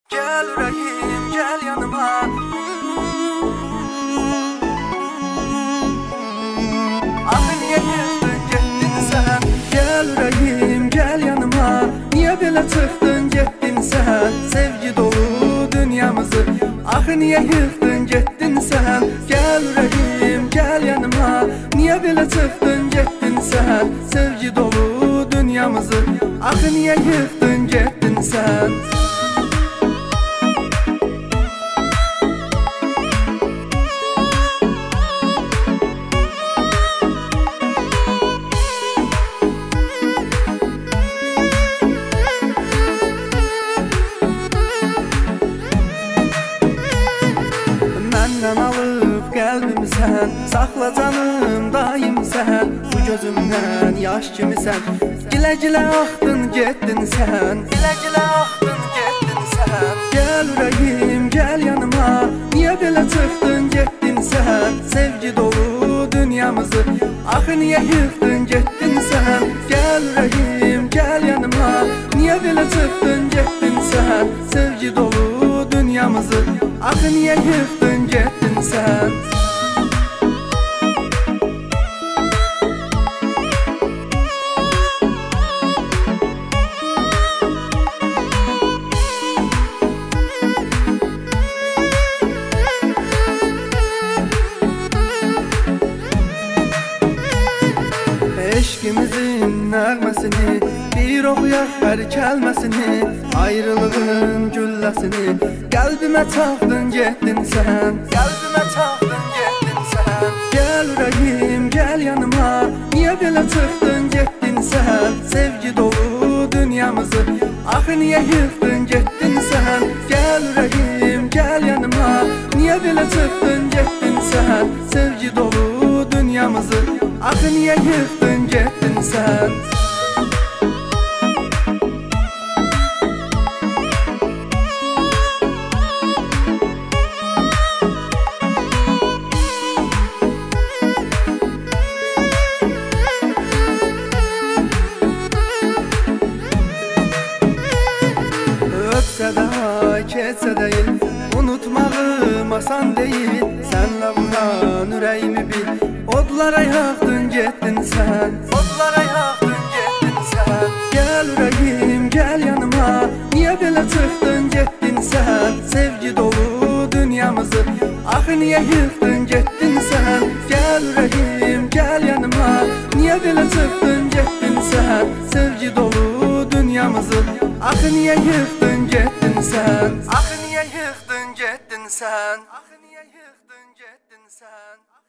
Gel yüreğim gel yanıma. Ah niye yıktın gittin sen? Gel yüreğim gel yanıma. Niye böyle çıktın gittin sen? Sevgi dolu dünyamızı. Ah niye yıktın gittin sen? Gel yüreğim gel yanıma. Niye böyle çıktın gittin sen? Sevgi dolu dünyamızı. Ah niye yıktın gittin sen? Məndən alıb qəlbimi sən, saxla canım daim sən. Bu gözümdən yaş kimi sən, gilə-gilə axdın getdin sən. Gilə-gilə axdın getdin sən. Gəl ürəyim gəl yanıma, niyə belə çıxdın getdin sən? Sevgi dolu dünyamızı, axı niyə yıxdın getdin sən? Gəl ürəyim gəl yanıma, niyə belə çıxdın getdin sən? Sevgi dolu dünyamızı, axı niyə yıxdın getdin sən? Eşkimizin nəğməsini bir oxuyaq hər kəlməsini, ayrılığın gülləsini qəlbimə çaxdın getdin sən. Qəlbimə çaxdın getdin sən. Gəl ürəyim gəl yanıma, niyə belə çıxdın getdin sən? Sevgi dolu dünyamızı, axı niyə yıxdın getdin sən? Gəl ürəyim gəl yanıma, niyə belə çıxdın getdin sən? Sevgi dolu dünyamızı, axı niyə yıxdın getdin sən? Öpsə də keçsə deyil, unutmağım asan deyil. Sənlə vuran ürəyimi bil, odlara yaxdın getdin sən. Odlara yaxdın getdin sən. Gəl ürəyim gəl yanıma, niyə belə çıxdın getdin sən? Sevgi dolu dünyamızı, axı niyə yıxdın getdin sən? Gəl ürəyim gəl yanıma, niyə belə çıxdın getdin sən? Sevgi dolu dünyamızı, axı niyə yıxdın getdin sən? Axı niyə yıxdın getdin sən? Axı niyə yıxdın getdin sən?